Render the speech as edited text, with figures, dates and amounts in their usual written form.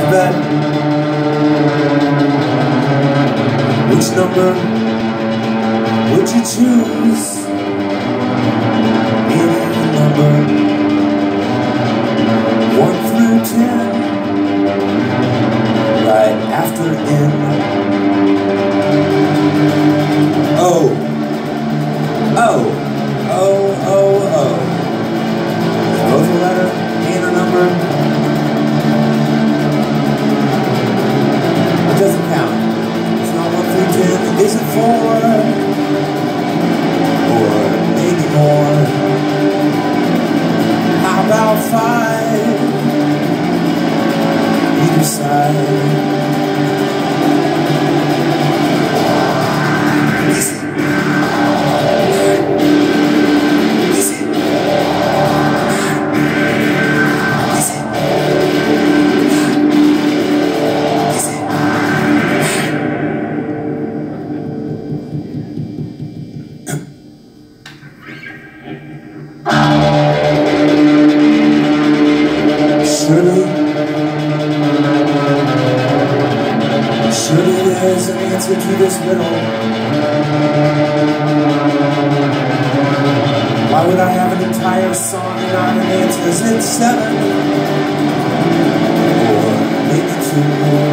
bet. Which number would you choose? Any number 1 through 10, right after N. Oh, oh, oh, oh, oh. Both a letter and a number. It doesn't count. It's not 1 through 10. Is it 4? Or maybe more? How about 5? Either side. Surely there's an answer to this riddle. Why would I have an entire song and not an answer? Is it 7? Or maybe 2?